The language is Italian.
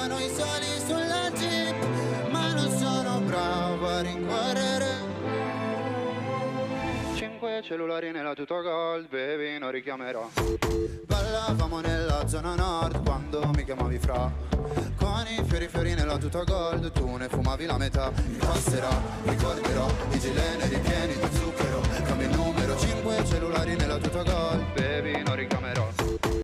noi soli sulla jeep, ma non sono bravo a rincorrere. 5 cellulari nella tuta gold, baby non richiamerò. Ballavamo nella zona nord quando mi chiamavi fra. Con i fiori nella tuta gold, tu ne fumavi la metà. Mi passerà, ricorderò i gileni ripieni di zucchero. Cambio il numero, 5 cellulari nella tuta gold, Baby non richiamerò.